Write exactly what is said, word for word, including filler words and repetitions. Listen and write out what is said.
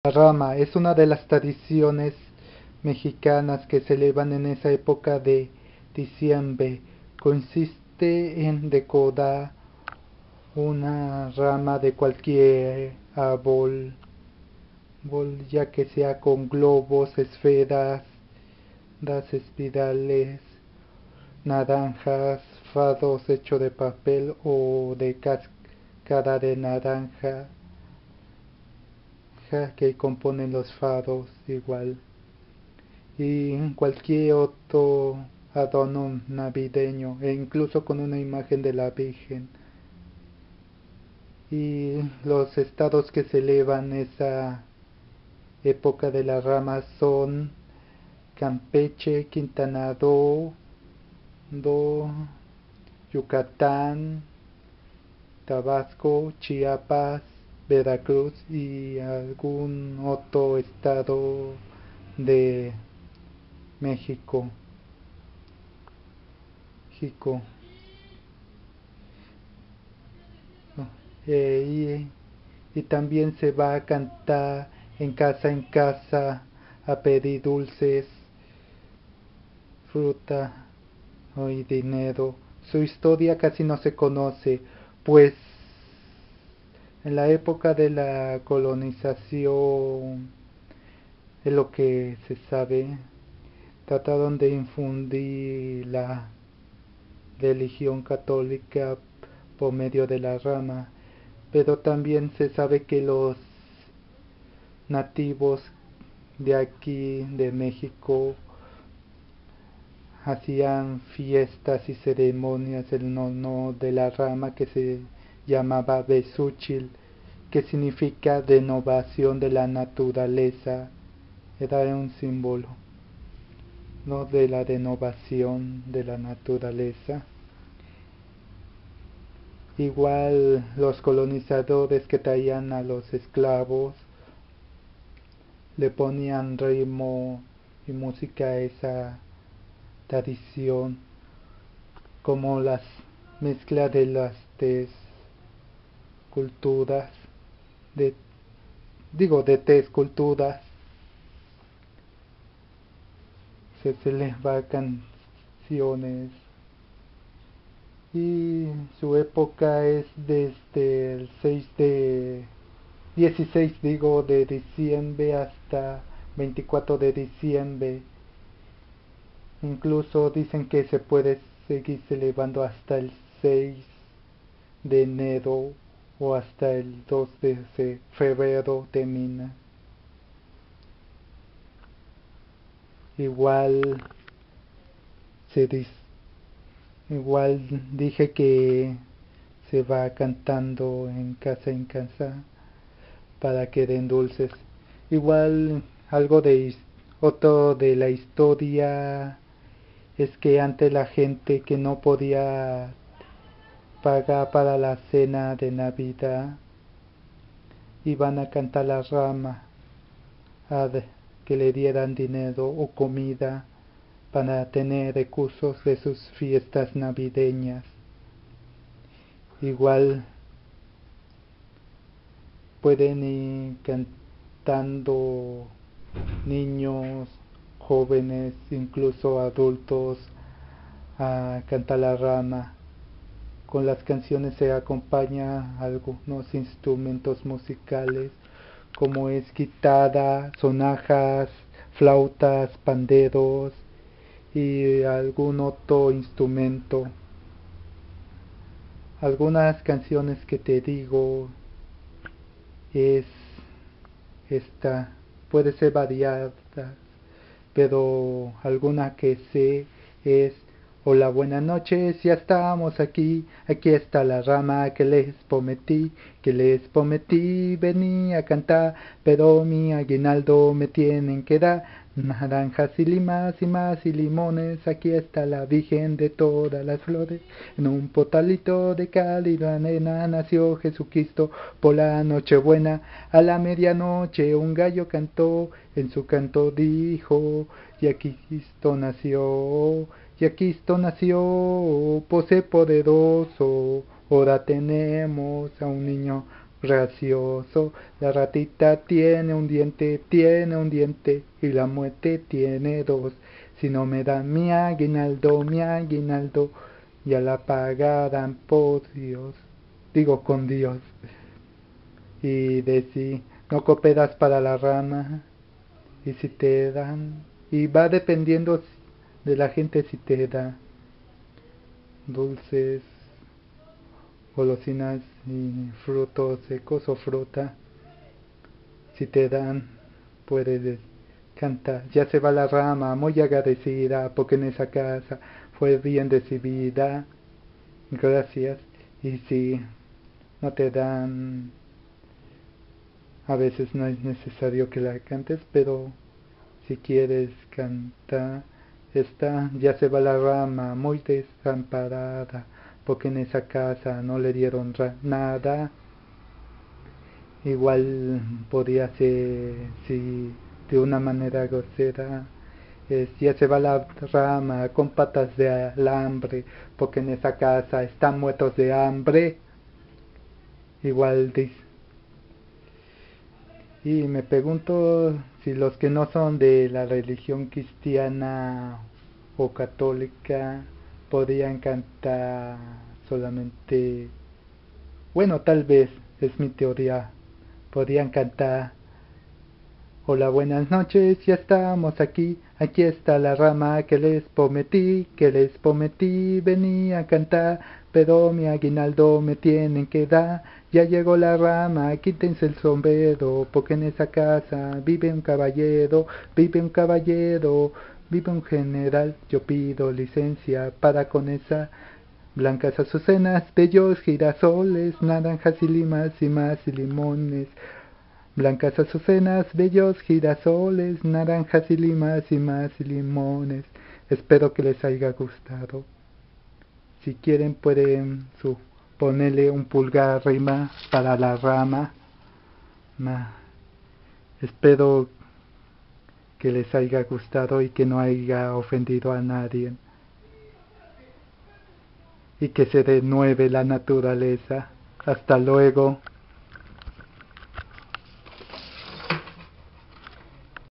La rama es una de las tradiciones mexicanas que se celebran en esa época de diciembre. Consiste en decorar una rama de cualquier árbol, ya que sea con globos, esferas, das espirales, naranjas, fados hechos de papel o de cáscara de naranja que componen los faros igual, y cualquier otro adorno navideño e incluso con una imagen de la Virgen. Y los estados que celebran esa época de las ramas son Campeche, Quintana Roo, Do, Yucatán, Tabasco, Chiapas, Veracruz y algún otro estado de México. México. Eh, y, y también se va a cantar en casa en casa a pedir dulces, fruta y dinero. Su historia casi no se conoce, pues en la época de la colonización, es lo que se sabe, trataron de infundir la religión católica por medio de la rama, pero también se sabe que los nativos de aquí, de México, hacían fiestas y ceremonias en honor de la rama que se llamaba Besúchil, que significa renovación de la naturaleza. Era un símbolo, ¿no?, de la renovación de la naturaleza. Igual los colonizadores que traían a los esclavos le ponían ritmo y música a esa tradición, como las mezclas de las tres culturas, de, digo, de tres culturas, se celebran canciones y su época es desde el seis de dieciséis digo de diciembre hasta veinticuatro de diciembre. Incluso dicen que se puede seguir celebrando hasta el seis de enero o hasta el dos de febrero termina. Igual se dice, igual dije que se va cantando en casa en casa para que den dulces. Igual algo de otro de la historia es que antes la gente que no podía pagar para la cena de Navidad iban a cantar la rama a que le dieran dinero o comida para tener recursos de sus fiestas navideñas. Igual pueden ir cantando niños, jóvenes, incluso adultos a cantar la rama. Con las canciones se acompaña algunos instrumentos musicales como es guitarra, sonajas, flautas, panderos y algún otro instrumento. Algunas canciones que te digo es esta, puede ser variada, pero alguna que sé es: hola, buenas noches, ya estamos aquí, aquí está la rama que les prometí, que les prometí venir a cantar, pero mi aguinaldo me tienen que dar, naranjas y limas y más y limones, aquí está la Virgen de todas las flores, en un potalito de cálida arena nació Jesucristo por la Nochebuena, a la medianoche un gallo cantó, en su canto dijo, y aquí Cristo nació, y aquí Cristo nació, por ser poderoso, ahora tenemos a un niño gracioso. La ratita tiene un diente, tiene un diente, y la muerte tiene dos. Si no me dan mi aguinaldo, mi aguinaldo, ya la pagarán por Dios. Digo con Dios. Y de si no cooperas para la rama, y si te dan, y va dependiendo de la gente si te da dulces, golosinas y frutos secos o fruta. Si te dan, puedes cantar. Ya se va la rama, muy agradecida, porque en esa casa fue bien recibida. Gracias. Y si no te dan, a veces no es necesario que la cantes, pero si quieres cantar, esta ya se va la rama, muy desamparada, porque en esa casa no le dieron nada. Igual podría ser, si de una manera grosera, es, ya se va la rama con patas de alambre, porque en esa casa están muertos de hambre. Igual dice. Y me pregunto si los que no son de la religión cristiana o católica podrían cantar solamente, bueno, tal vez es mi teoría, podrían cantar: hola, buenas noches, ya estamos aquí, aquí está la rama que les prometí, que les prometí venía a cantar, pero mi aguinaldo me tienen que dar. Ya llegó la rama, quítense el sombrero, porque en esa casa vive un caballero, vive un caballero, vive un general. Yo pido licencia para con esa blancas azucenas, bellos girasoles, naranjas y limas y más y limones. Blancas azucenas, bellos girasoles, naranjas y limas y más y limones. Espero que les haya gustado. Si quieren pueden su, ponerle un pulgar arriba para la rama. Ma, espero que les haya gustado y que no haya ofendido a nadie. Y que se renueve la naturaleza. Hasta luego.